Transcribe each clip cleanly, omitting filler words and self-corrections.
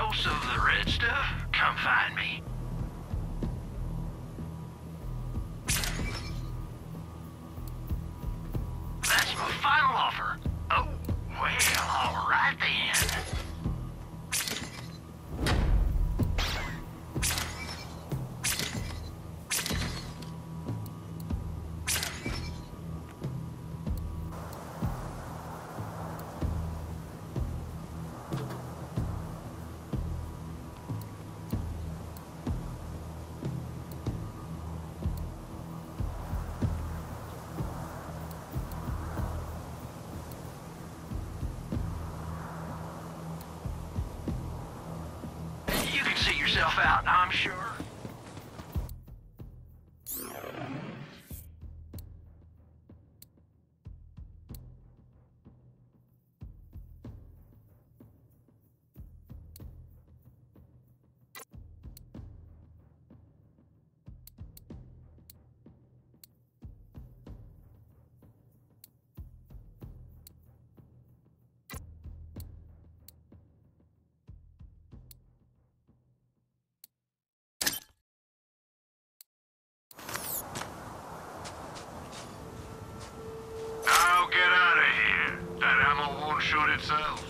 dose of the red stuff, come find me. That's my final offer. Oh, well, all right then. You can see yourself out, I'm sure. Now get out of here. That ammo won't shoot itself.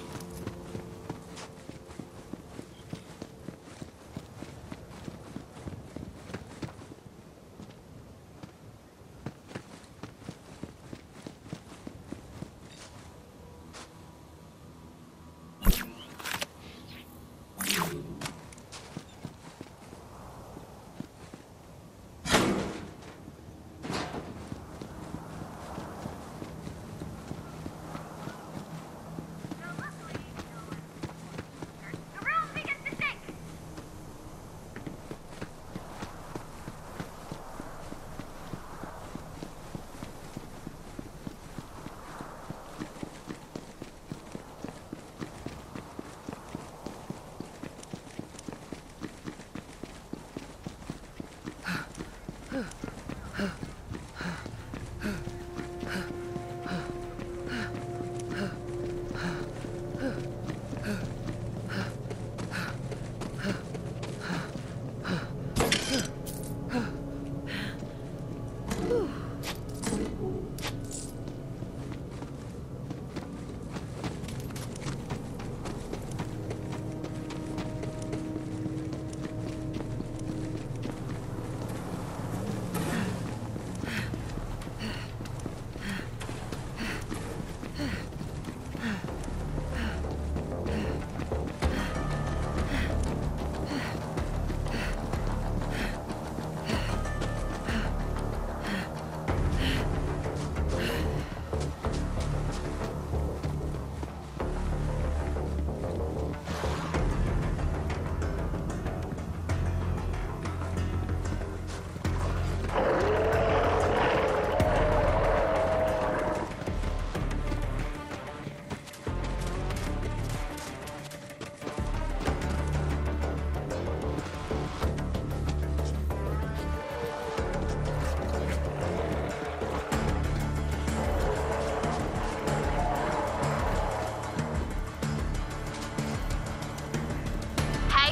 Hey,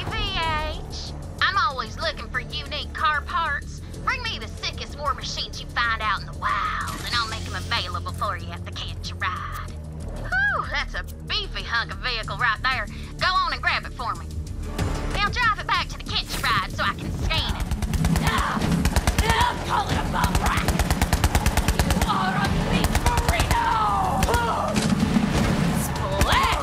VH. I'm always looking for unique car parts. Bring me the sickest war machines you find out in the wild, and I'll make them available for you at the Catch a Ride. Whew, that's a beefy hunk of vehicle right there. Go on and grab it for me. Now drive it back to the Catch a Ride so I can scan it. Call it a bum rack. You are a thief, Marino! Split!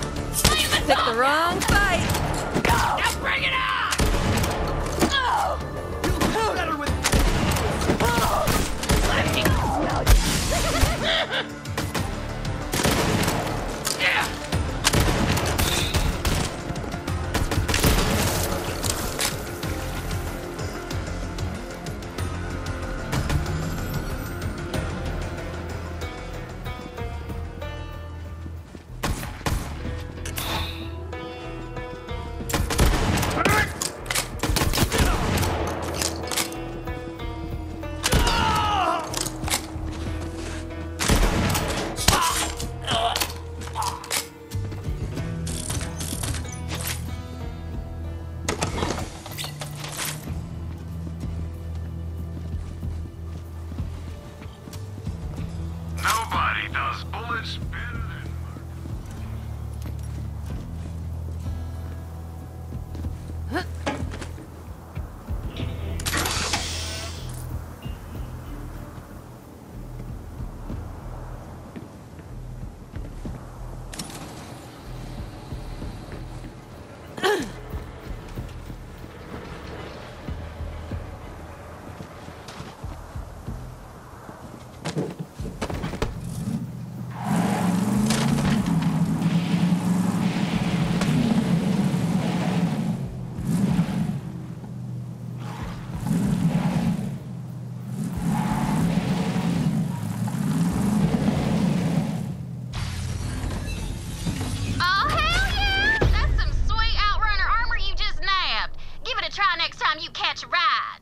Picked the wrong fight. Now bring it on! Oh, hell yeah! That's some sweet Outrunner armor you just nabbed. Give it a try next time you catch a ride.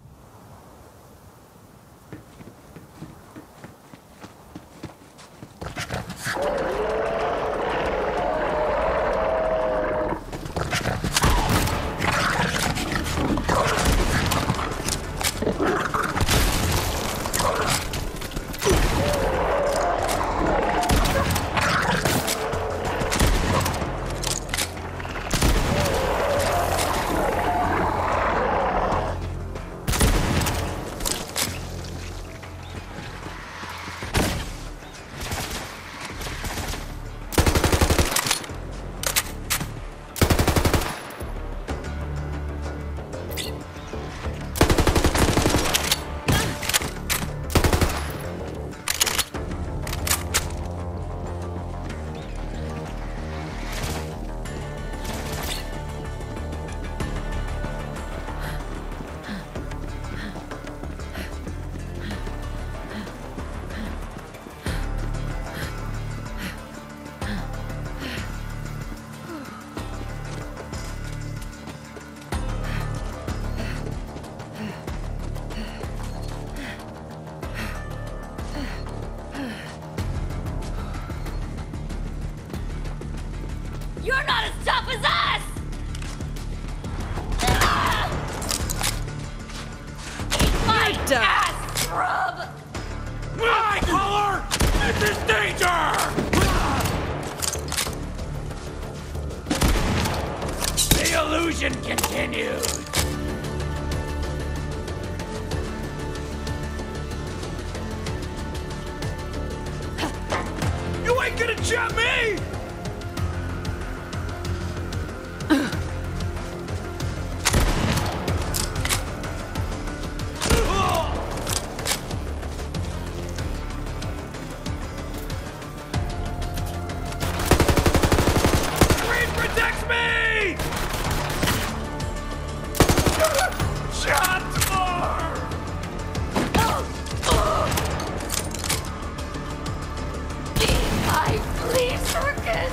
You're not as tough as us! Eat my ass, scrub! My color! This is danger! The illusion continues. You ain't gonna jump me! Green protects me! Shots more! My flea circus!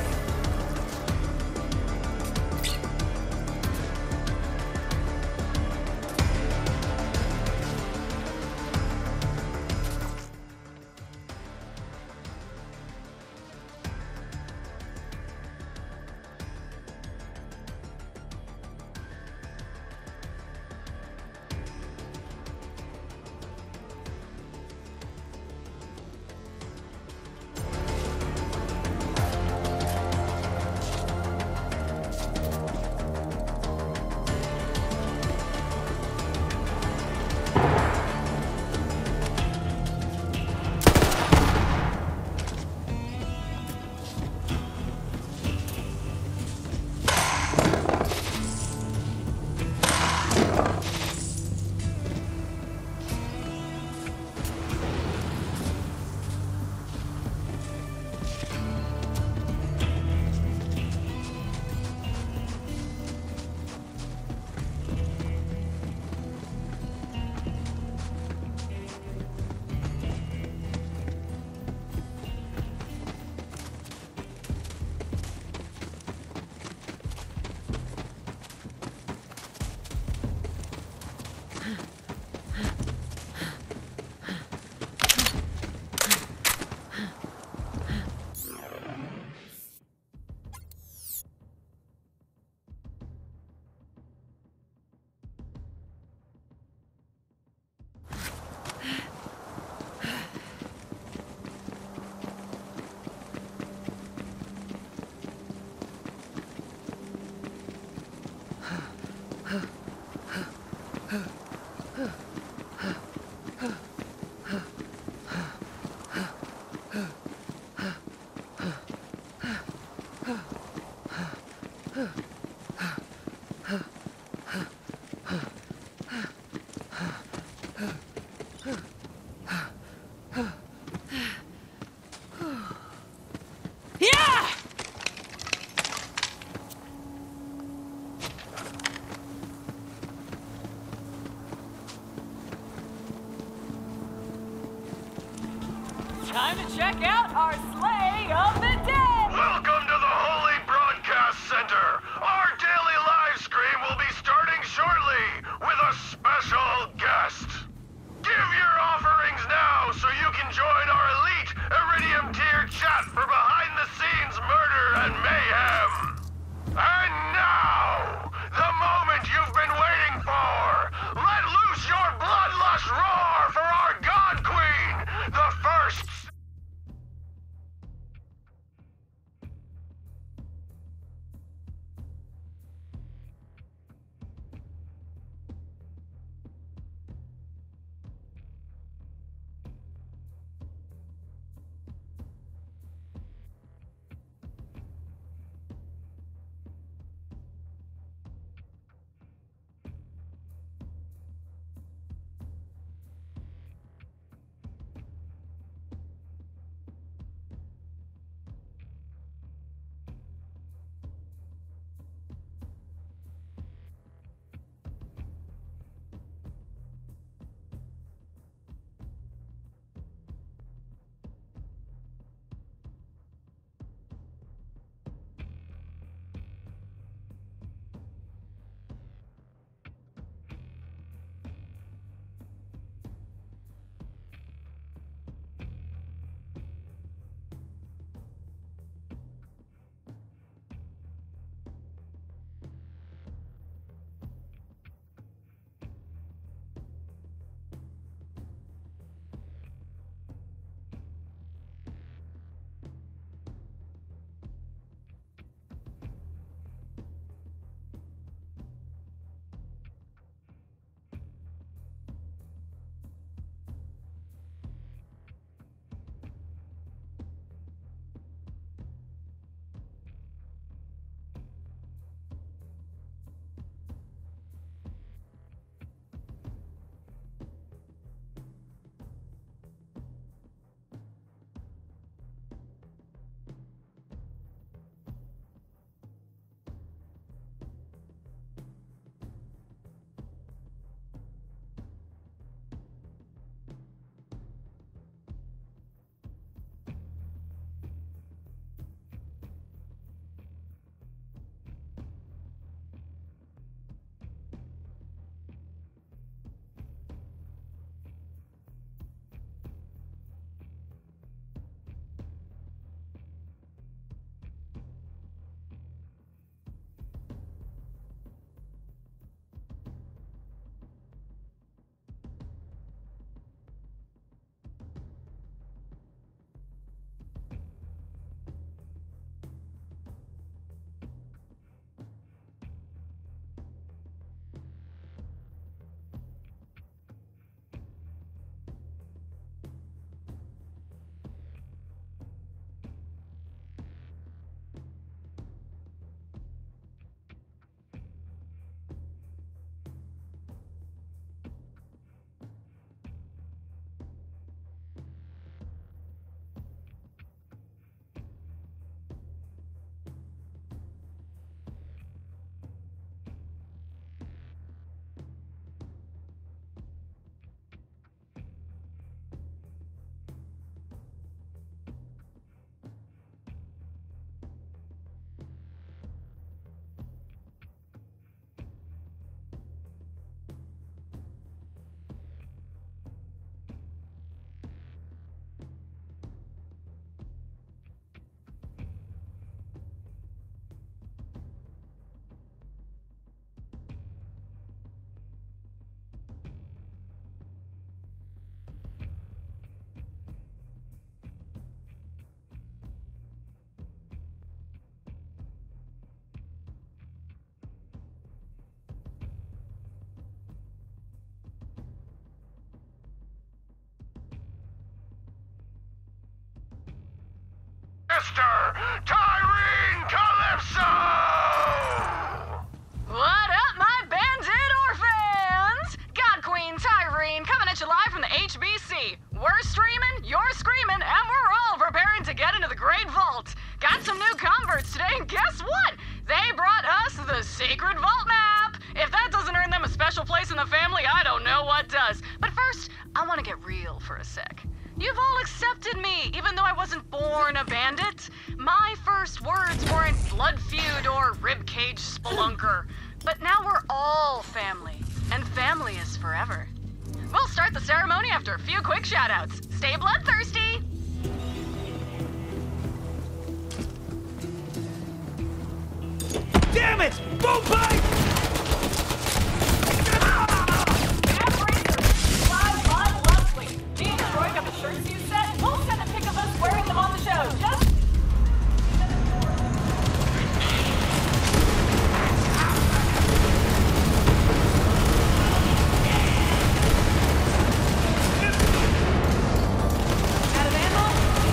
Time to check out our Slay of the Dead! Welcome to the Holy Broadcast Center. Our daily live stream will be starting shortly with a special guest. Give your offerings now so you can join our elite Iridium tier chat for behind-the-scenes murder and mayhem. And now, the moment you've been waiting for. Let loose your bloodlust roar for our God Queen, the first. Mr. Tyreen Calypso! What up, my bandit orphans? God Queen Tyreen coming at you live from the HBC. We're streaming, you're screaming, and we're all preparing to get into the Great Vault. Got some new converts today, and guess what? They brought us the Sacred Vault map. If that doesn't earn them a special place in the family, I don't know what does. But first, I want to get real for a sec. You've all accepted me, even though I wasn't born a bandit. My first words weren't blood feud or ribcage spelunker. But now we're all family, and family is forever. We'll start the ceremony after a few quick shout-outs. Stay bloodthirsty! Damn it! Boom pipe! Shirts you said, we'll send a pic of us wearing them on the show. Just out of ammo?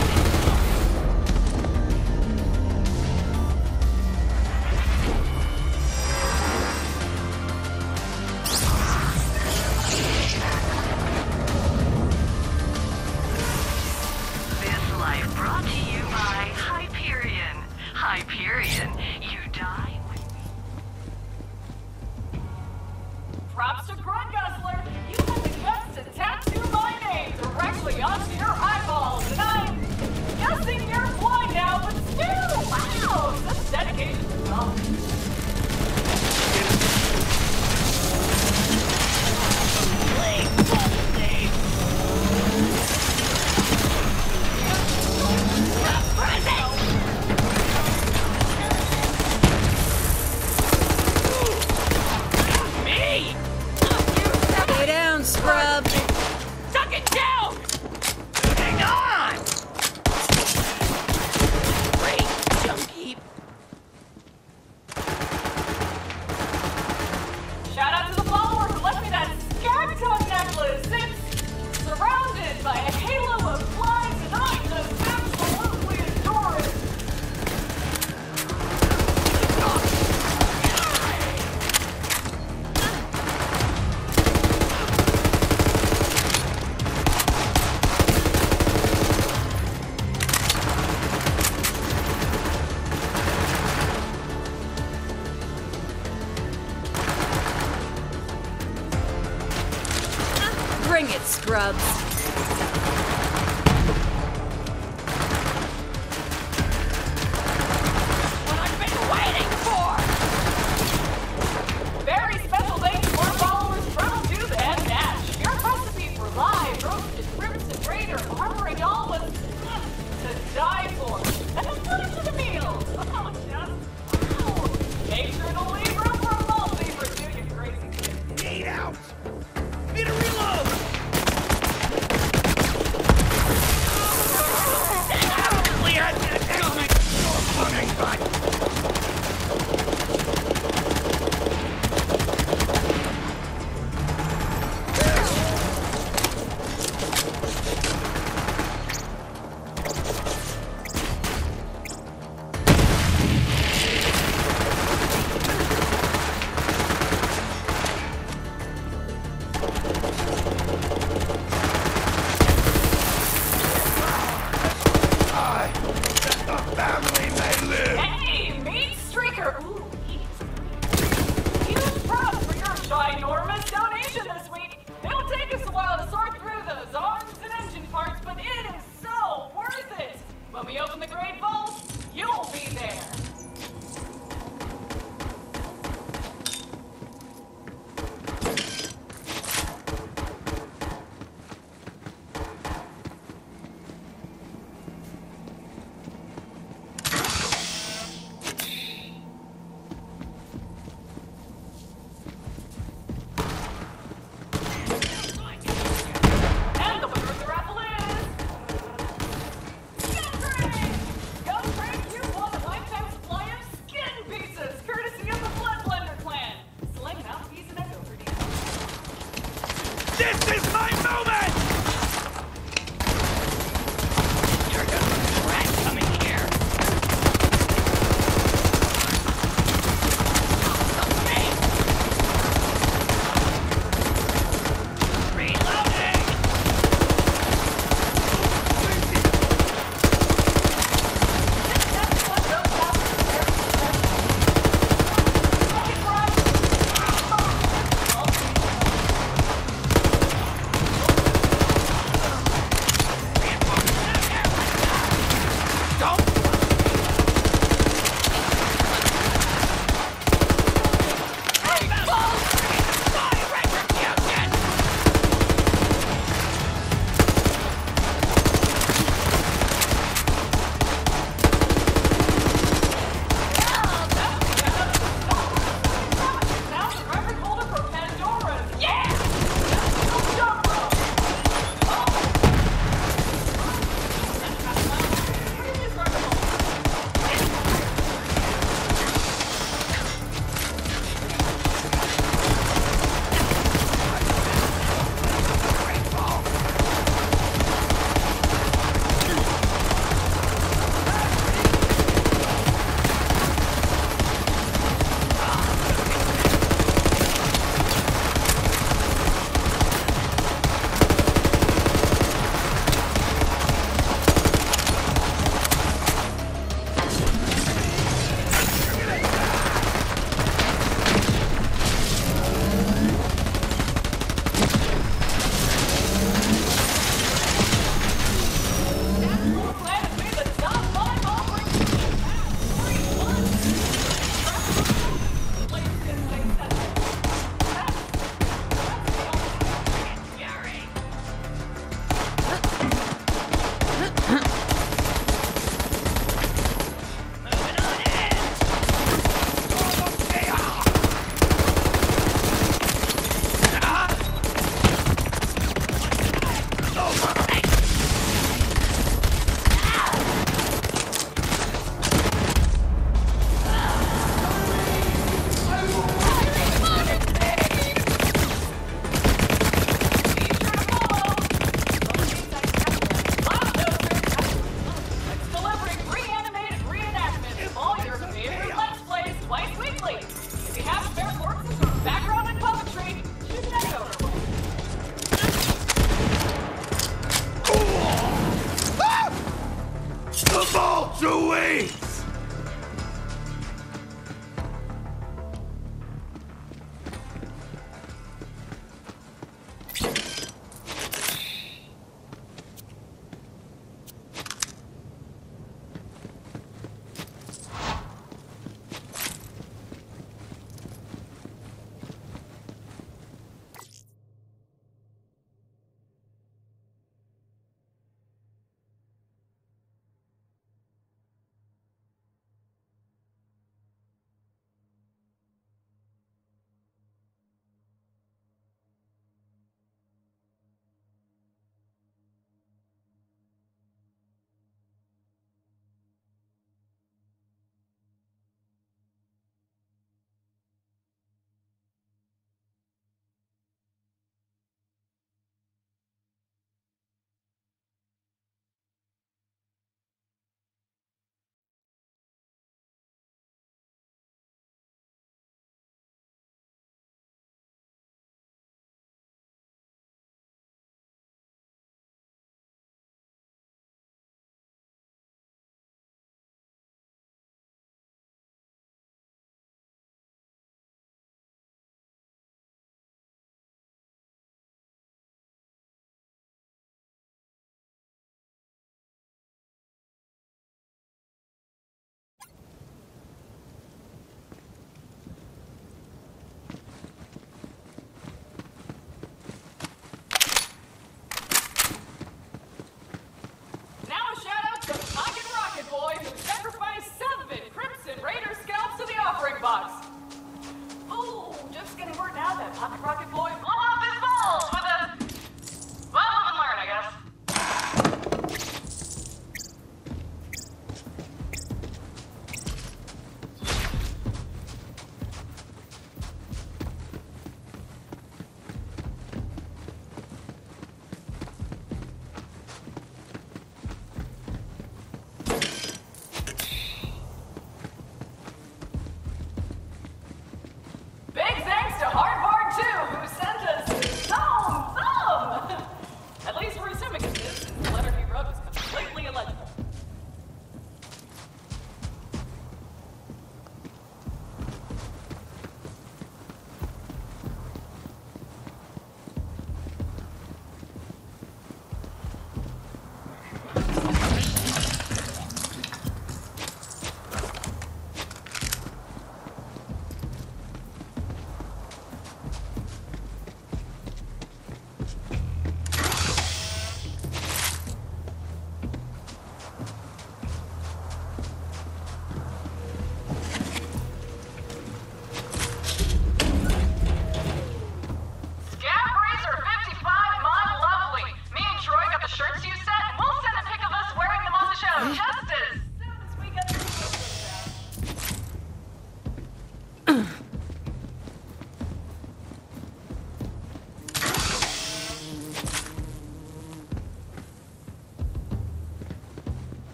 Hyperion, you die with me. Props to Grunt Guzzler. You had the guts to tattoo my name directly onto your eyeballs, and I'm guessing you're blind now, but still, wow, that's dedication to well. Stay down, scrub. Tuck it down! Hang on! Great, junkie. Shout out to the follower who left me that Skagton necklace. It's surrounded by a halo of flies, and I just absolutely adore it. Bring it, scrubs. What I've been waiting for! Very special thanks to our followers from Tube and Dash. Your recipe for live roasted ribs and raider harboring y'all was to die for. And the finish of the meal! Oh, just wow! Make sure to leave room for a multi for you, you crazy kid. Need out! Need a reload! Hey, meat streaker! Ooh, huge props for your ginormous donation this week. It'll take us a while to sort through those arms and engine parts, but it is so worth it. When we open the Great Vault, you'll be there. And the winner of the raffle is... Skin Drink! Go drink, you won a lifetime supply of skin pizzas, courtesy of the Blood Blender clan. Select mouthpiece and echo for details. This is my moment! You're gonna regret coming here. Reloading! That's what those Fucking right!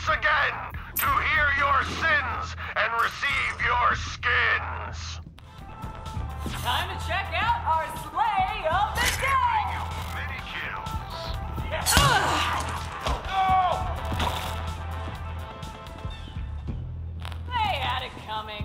once again to hear your sins and receive your skins. Time to check out our Slay of the Day! Many kills. They had it coming.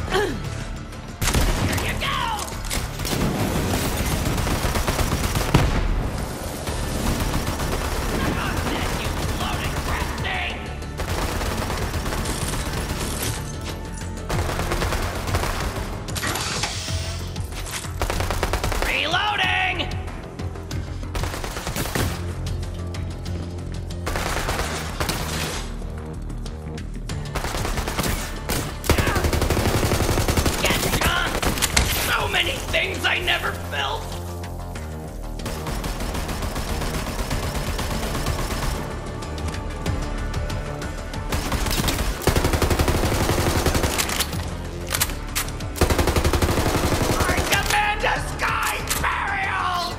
Here you go! You floating crap thing! Reloading! Getcha! So many things I never felt! I demand a sky burial!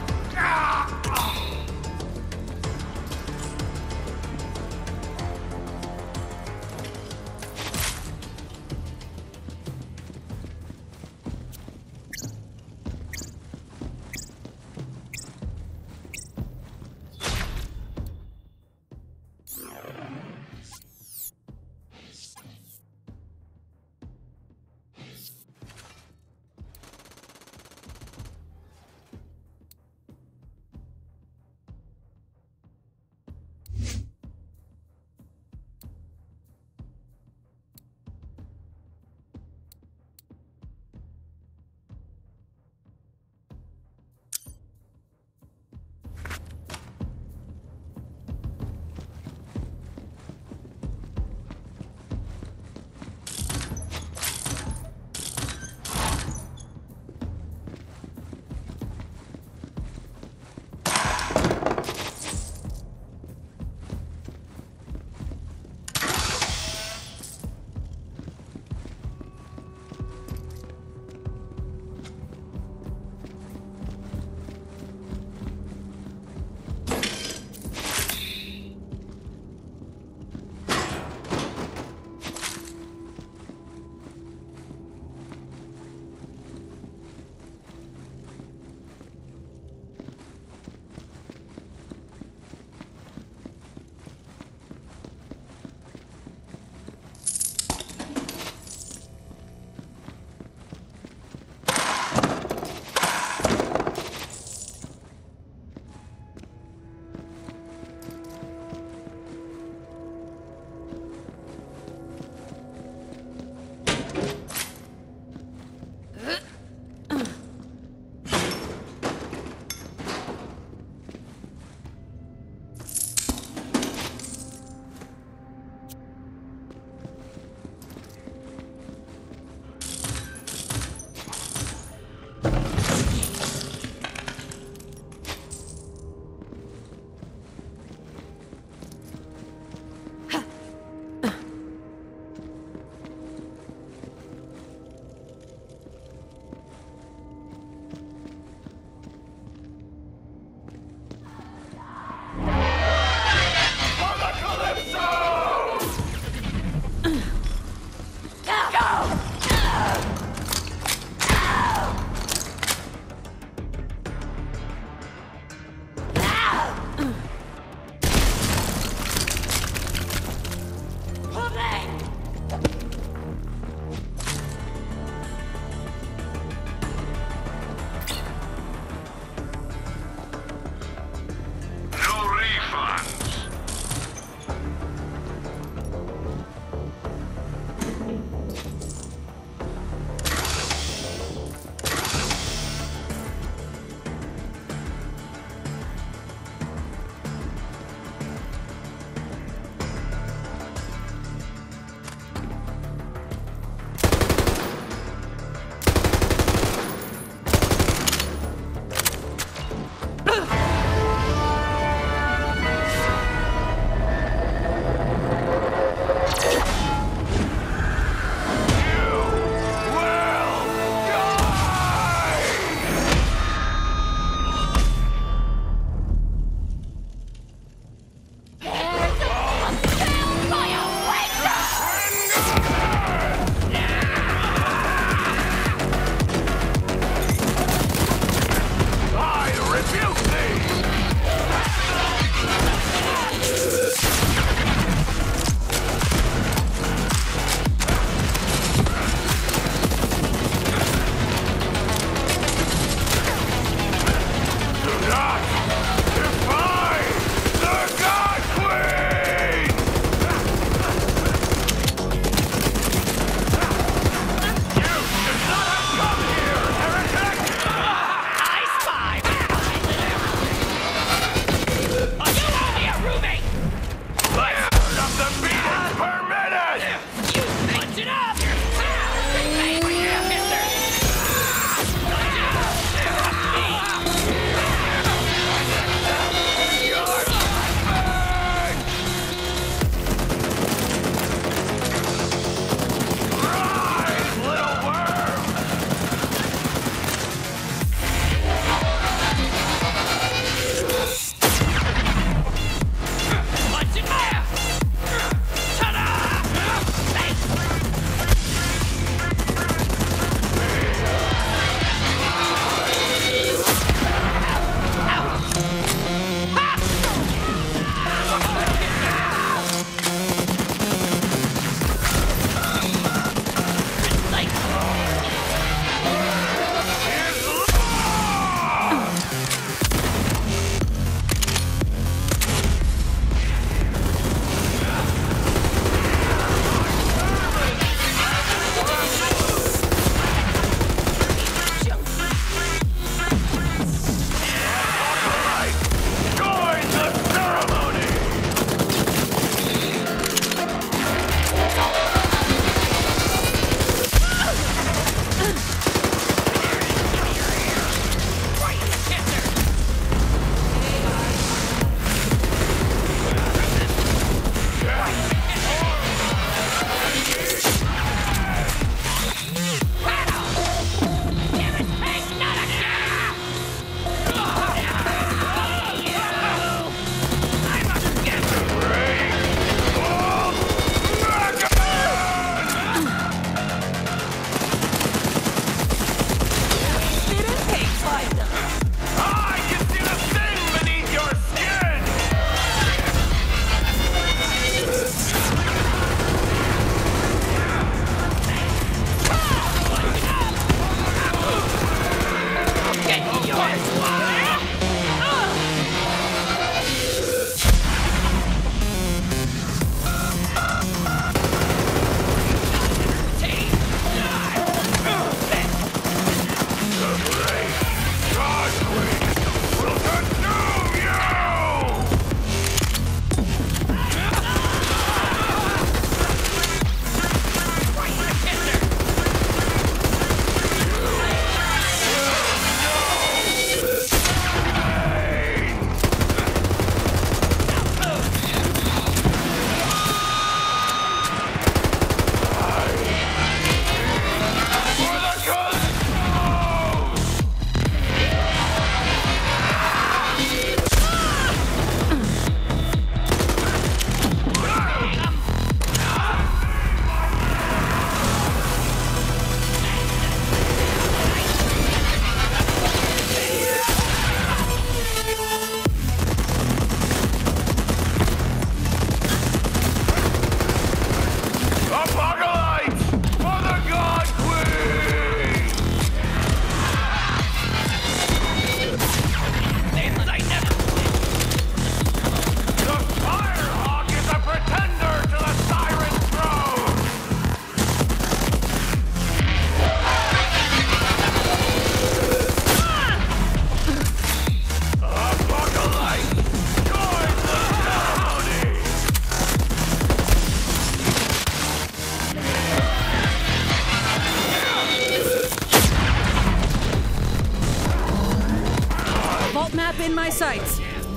spin my sights.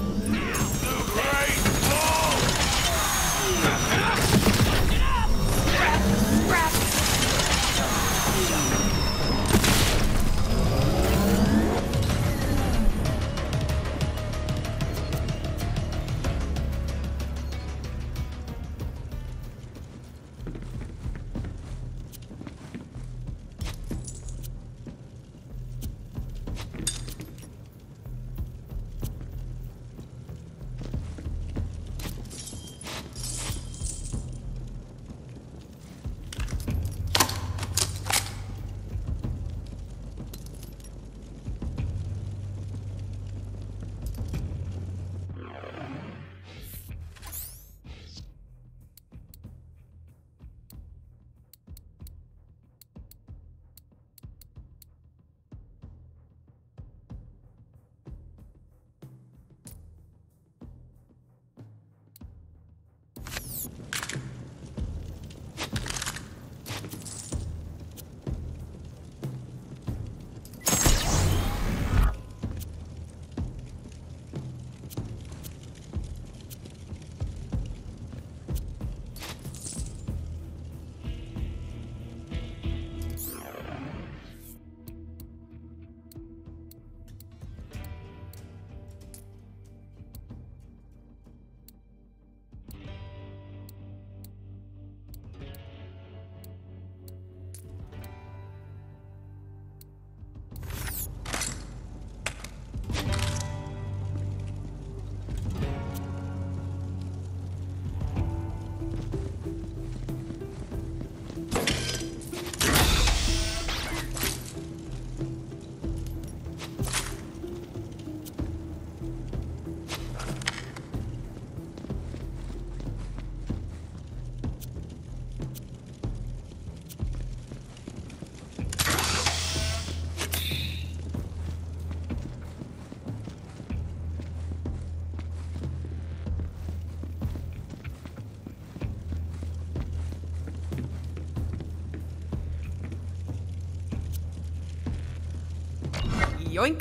Yoink.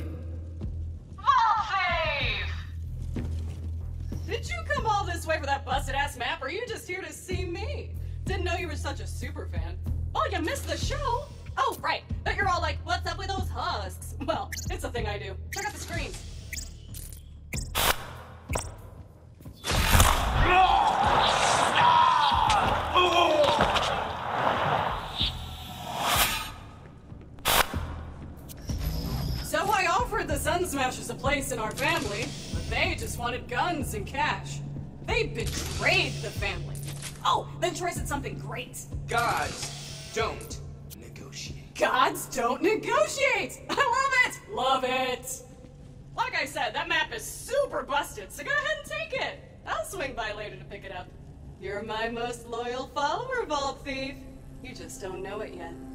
Vault save! Did you come all this way for that busted-ass map, or are you just here to see me? Didn't know you were such a super fan. Oh, you missed the show? Oh, right. But you're all like, what's up with those husks? Well, it's a thing I do. Check out the screens. So I offered the Sun Smashers a place in our family, but they just wanted guns and cash. They betrayed the family. Oh, then Troy said something great. Gods don't negotiate. Gods don't negotiate! I love it! Love it! Like I said, that map is super busted, so go ahead and take it. I'll swing by later to pick it up. You're my most loyal follower, Vault Thief. You just don't know it yet.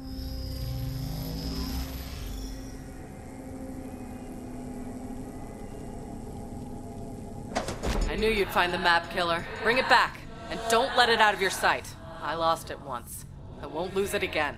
I knew you'd find the map killer. Bring it back, and don't let it out of your sight. I lost it once. I won't lose it again.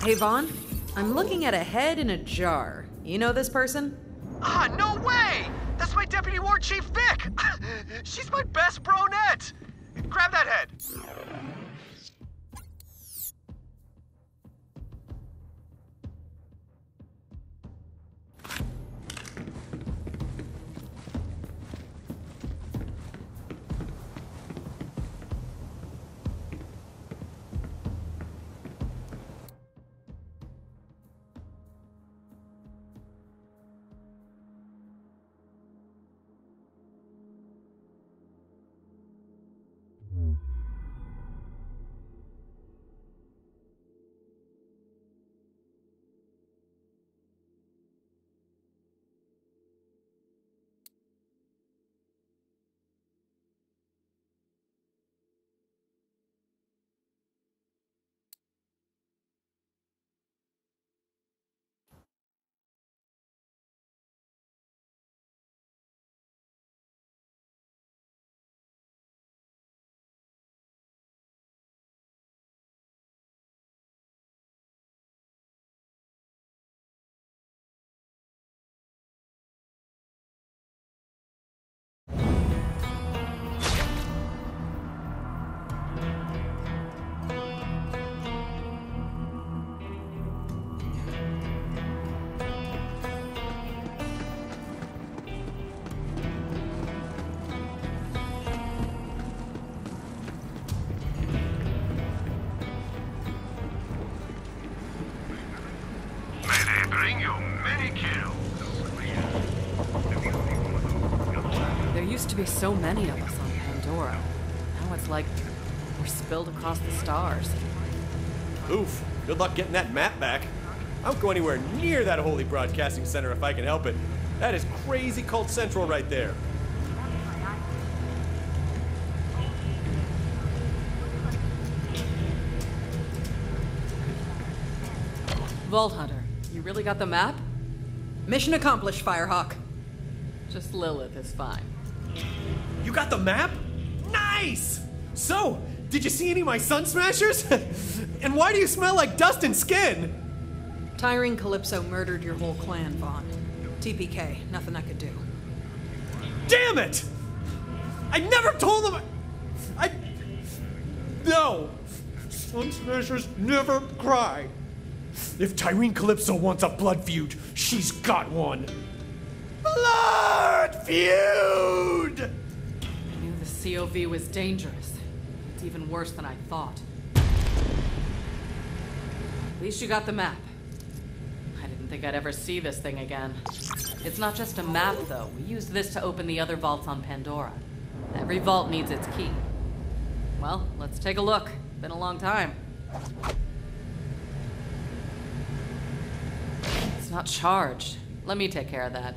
Hey, Vaughn. I'm looking at a head in a jar. You know this person? Ah, no way! That's my Deputy War Chief Vic! She's my best bronette! Grab that head! Bring you many kills. There used to be so many of us on Pandora. Now it's like we're spilled across the stars. Oof. Good luck getting that map back. I won't go anywhere near that holy broadcasting center if I can help it. That is crazy cult central right there. Vault Hunter, you really got the map? Mission accomplished, Firehawk. Just Lilith is fine. You got the map? Nice! So, did you see any of my Sun Smashers? And why do you smell like dust and skin? Tyrene Calypso murdered your whole clan, Vaughn. TPK, nothing I could do. Damn it! I never told them. No! Sun Smashers never cry. If Tyrene Calypso wants a blood feud, she's got one. Blood feud! I knew the COV was dangerous. It's even worse than I thought. At least you got the map. I didn't think I'd ever see this thing again. It's not just a map, though. We used this to open the other vaults on Pandora. Every vault needs its key. Well, let's take a look. Been a long time. It's not charged. Let me take care of that.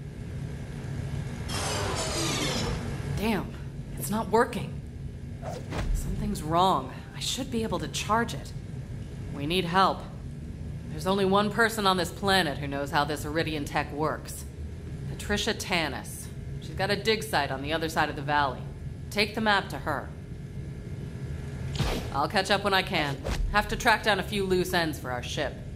Damn, it's not working. Something's wrong. I should be able to charge it. We need help. There's only one person on this planet who knows how this Iridian tech works. Patricia Tanis. She's got a dig site on the other side of the valley. Take the map to her. I'll catch up when I can. Have to track down a few loose ends for our ship.